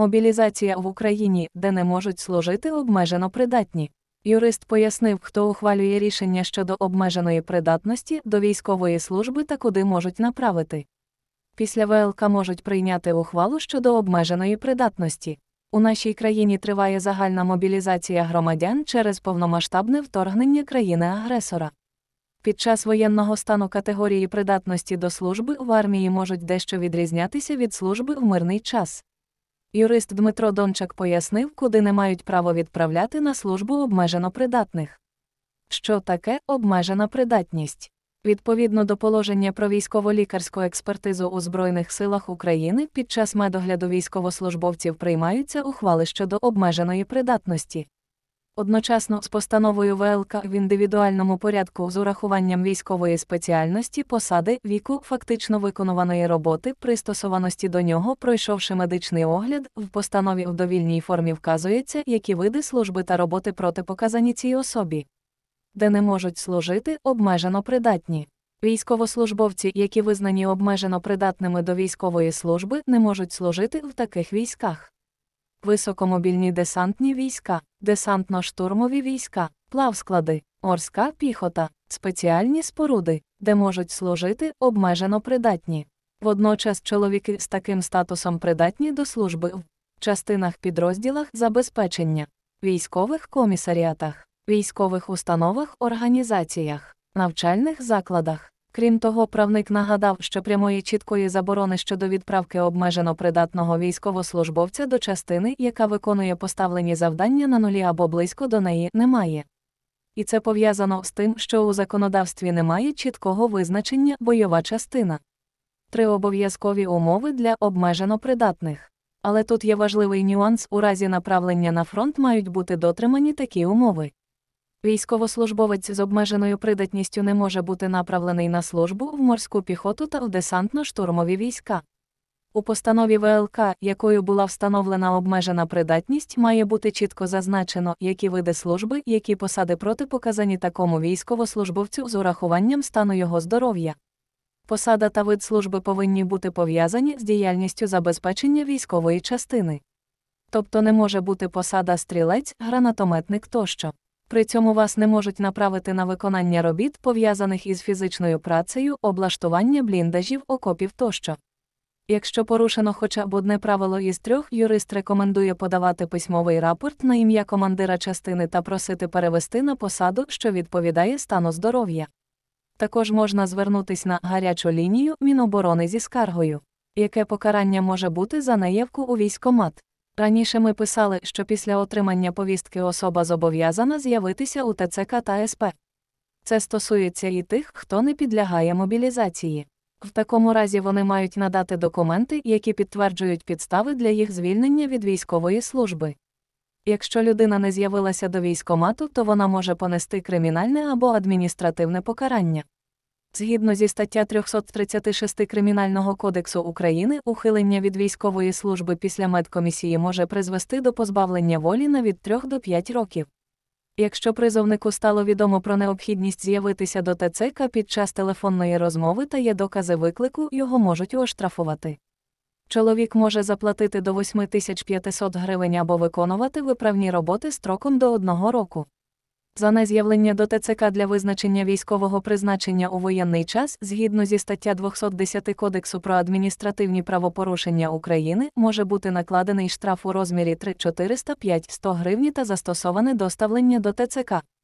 Мобілізація в Україні, де не можуть служити обмежено придатні. Юрист пояснив, хто ухвалює рішення щодо обмеженої придатності до військової служби та куди можуть направити. Після ВЛК можуть прийняти ухвалу щодо обмеженої придатності. У нашій країні триває загальна мобілізація громадян через повномасштабне вторгнення країни-агресора. Під час воєнного стану категорії придатності до служби в армії можуть дещо відрізнятися від служби в мирний час. Юрист Дмитро Дончак пояснив, куди не мають право відправляти на службу обмежено придатних. Що таке обмежена придатність? Відповідно до положення про військово-лікарську експертизу у Збройних силах України, під час медогляду військовослужбовців приймаються ухвали щодо обмеженої придатності. Одночасно з постановою ВЛК в індивідуальному порядку з урахуванням військової спеціальності, посади, віку, фактично виконуваної роботи, пристосованості до нього, пройшовши медичний огляд, в постанові в довільній формі вказується, які види служби та роботи протипоказані цій особі. Де не можуть служити обмежено придатні. Військовослужбовці, які визнані обмежено придатними до військової служби, не можуть служити в таких військах: високомобільні десантні війська, десантно-штурмові війська, плавсклади, морська піхота, спеціальні споруди, де можуть служити обмежено придатні. Водночас чоловіки з таким статусом придатні до служби в частинах підрозділах забезпечення, військових комісаріатах, військових установах, організаціях, навчальних закладах. Крім того, правник нагадав, що прямої чіткої заборони щодо відправки обмежено придатного військовослужбовця до частини, яка виконує поставлені завдання на нулі або близько до неї, немає. І це пов'язано з тим, що у законодавстві немає чіткого визначення «бойова частина». 3 обов'язкові умови для обмежено придатних. Але тут є важливий нюанс: у разі направлення на фронт мають бути дотримані такі умови. Військовослужбовець з обмеженою придатністю не може бути направлений на службу в морську піхоту та в десантно-штурмові війська. У постанові ВЛК, якою була встановлена обмежена придатність, має бути чітко зазначено, які види служби, які посади протипоказані такому військовослужбовцю з урахуванням стану його здоров'я. Посада та вид служби повинні бути пов'язані з діяльністю забезпечення військової частини. Тобто не може бути посада стрілець, гранатометник тощо. При цьому вас не можуть направити на виконання робіт, пов'язаних із фізичною працею, облаштування бліндажів, окопів тощо. Якщо порушено хоча б одне правило із 3, юрист рекомендує подавати письмовий рапорт на ім'я командира частини та просити перевести на посаду, що відповідає стану здоров'я. Також можна звернутись на гарячу лінію Міноборони зі скаргою. Яке покарання може бути за неявку у військкомат? Раніше ми писали, що після отримання повістки особа зобов'язана з'явитися у ТЦК та СП. Це стосується і тих, хто не підлягає мобілізації. В такому разі вони мають надати документи, які підтверджують підстави для їх звільнення від військової служби. Якщо людина не з'явилася до військкомату, то вона може понести кримінальне або адміністративне покарання. Згідно зі стаття 336 Кримінального кодексу України, ухилення від військової служби після медкомісії може призвести до позбавлення волі на від 3 до 5 років. Якщо призовнику стало відомо про необхідність з'явитися до ТЦК під час телефонної розмови та є докази виклику, його можуть оштрафувати. Чоловік може заплатити до 8500 гривень або виконувати виправні роботи строком до 1 року. За нез'явлення до ТЦК для визначення військового призначення у воєнний час, згідно зі стаття 210 Кодексу про адміністративні правопорушення України, може бути накладений штраф у розмірі 3 400 5 100 гривні та застосоване доставлення до ТЦК.